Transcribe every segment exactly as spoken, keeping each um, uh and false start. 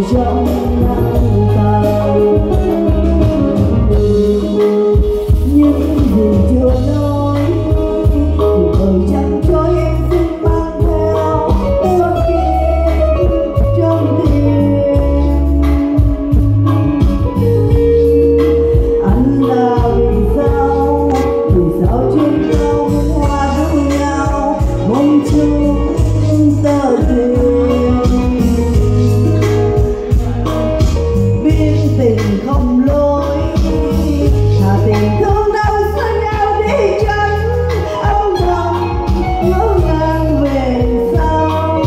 trong nắng tàn. Những gì chưa nói cuộc đời chẳng cho em xin mang theo ước kia trong tim. Anh là vì sao, vì sao trên cao hoa đua nhau mong chung tơ duyên. Biết tình không lối, thà tình thương đau xa nhau đi chân âu thầm ngỡ ngàng về sau.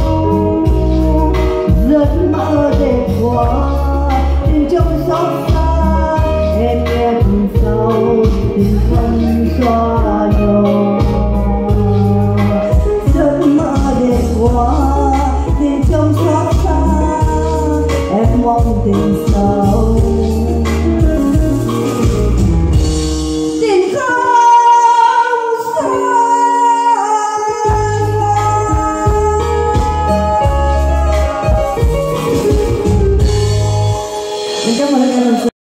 Giấc mơ đẹp quá tình trong xót xa, em nghe cùng sau tình không xóa nhòa. Giấc mơ đẹp quá tình trong xót xa, em mong tình sau tình không xa. Mình cảm ơn em.